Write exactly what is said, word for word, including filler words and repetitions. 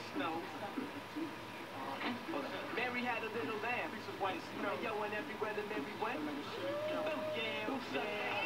snow. Mary had a little lamb. Yo, and everywhere that Mary went, oh yeah, oh yeah.